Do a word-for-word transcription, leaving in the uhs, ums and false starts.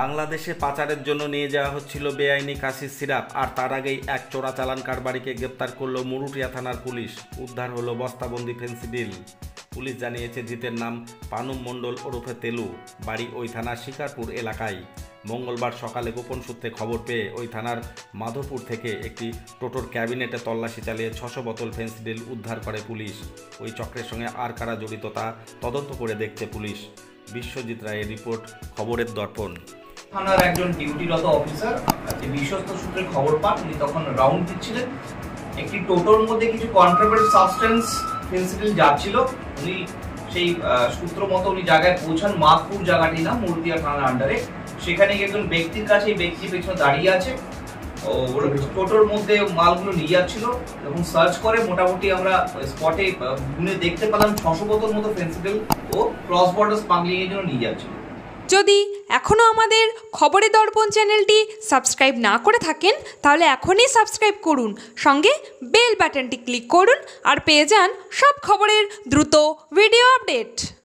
বাংলাদেশে পাচারের জন্য নিয়ে যাওয়া হচ্ছিল বেআইনি কাশির সিরাপ, আর তার আগেই এক চোরাচালান কারবারিকে গ্রেপ্তার করল মুরুটিয়া থানার পুলিশ। উদ্ধার হলো বস্তাবন্দি ফেন্সিডিল। পুলিশ জানিয়েছে ধৃতের নাম পানুম মণ্ডল ওরফে তেলু, বাড়ি ওই থানার শিকারপুর এলাকায়। মঙ্গলবার সকালে গোপন সূত্রে খবর পেয়ে ওই থানার মাধবপুর থেকে একটি টোটোর ক্যাবিনেটে তল্লাশি চালিয়ে ছশো বোতল ফেন্সিডিল উদ্ধার করে পুলিশ। ওই চক্রের সঙ্গে আর কারা জড়িত তা তদন্ত করে দেখছে পুলিশ। বিশ্বজিৎ রায়ের রিপোর্ট, খবরের দর্পণ। থানার একজন ডিউটিরত অফিসার যে বিশ্বস্ত সূত্রে খবর পান, উনি তখন রাউন্ড দিচ্ছিলেন। একটি টোটোর মধ্যে কিছু কন্ট্রাবেন্ড সাবস্টেন্স ফেন্সিডিল যাচ্ছিল। উনি সেই সূত্র মতো উনি জায়গায় পৌঁছান, মাধপুর জায়গাটি নাম, মুরুটিয়া থানার আন্ডারে। সেখানে একজন ব্যক্তির কাছে, এই ব্যক্তি পেছনে দাঁড়িয়ে আছে, টোটোর মধ্যে মালগুলো নিয়ে যাচ্ছিল। যখন সার্চ করে মোটামুটি আমরা স্পটে গুনে দেখতে পেলাম ছশো বোতল মতো ফেন্সিডিল ও ক্রস বর্ডার স্মাগলিং এর জন্য নিয়ে যাচ্ছিল। যদি এখনও আমাদের খবরের দর্পণ চ্যানেলটি সাবস্ক্রাইব না করে থাকেন তাহলে এখনই সাবস্ক্রাইব করুন, সঙ্গে বেল বাটনটি ক্লিক করুন আর পেয়ে যান সব খবরের দ্রুত ভিডিও আপডেট।